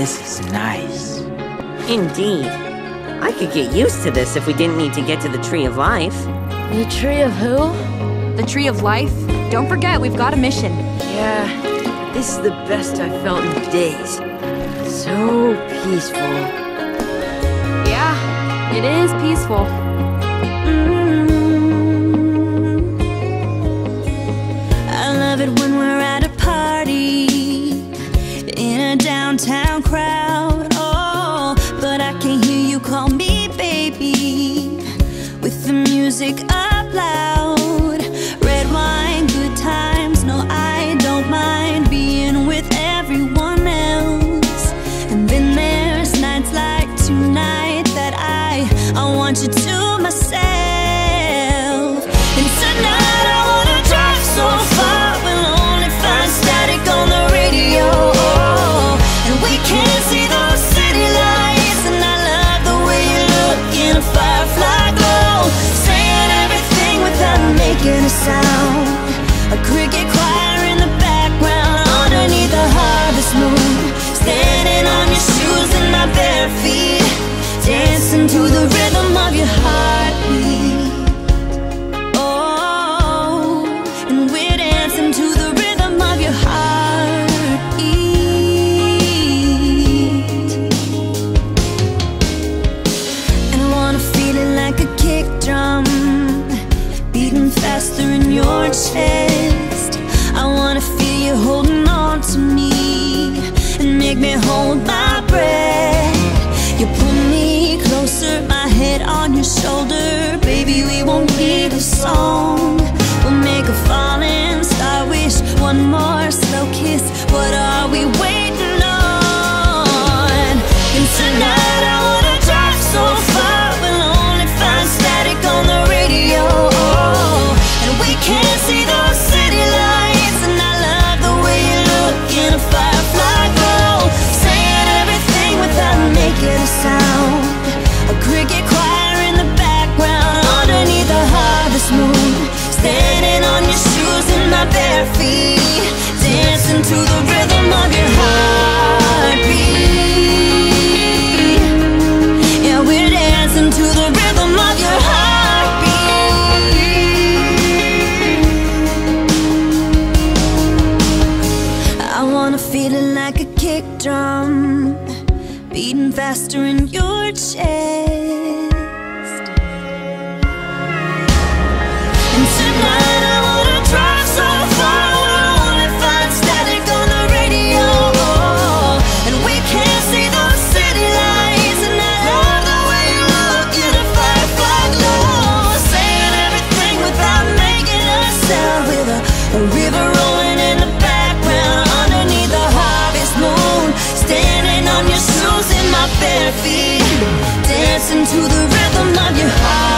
this is nice. Indeed. I could get used to this if we didn't need to get to the Tree of Life. The Tree of who? The Tree of Life? Don't forget, we've got a mission. Yeah, this is the best I've felt in days. So peaceful. Yeah, it is peaceful. I love it when we're at a party in a downtown crowd. Oh, but I can't hear you call me baby with the music up loud. Red wine, good times. No, I don't mind being with everyone else. And then there's nights like tonight that I want you to myself. And tonight I wanna drive so far, we'll only find static on the radio. And we can't see those city lights, and I love the way you look in a firefly glow, saying everything without making a sound. A cricket choir in the background underneath the harvest moon, standing on your shoes and my bare feet, dancing to the rhythm of your heartbeat. Oh, and we're dancing to the rhythm of your heartbeat. And I wanna feel it like a kick drum, beating faster in your chest. I wanna feel you holding on to me and make me hold my breath. You pull me closer, my head on your shoulder. Baby, we won't need a song. We'll make a falling star wish, one more slow kiss. What are we waiting on? And tonight I wanna drive so far, we'll only find static on the radio. And we can't see those city lights, and I love the way you look in a firefly glow, saying everything without making a sound. A cricket choir in the background underneath the harvest moon, standing on your shoes and my bare feet, dancing to the rhythm of your heartbeat. Yeah, we're dancing to the rhythm of your heartbeat. I wanna feel it like a kick drum, beating faster in your chest. And tonight I wanna drive so far, we'll only find static on the radio. And we can't see those city lights, and I love the way you look in a firefly glow, saying everything without making a sound. With a river rolling in the background underneath the harvest moon, standing on your shoes in my bare feet, dancing to the rhythm of your heart.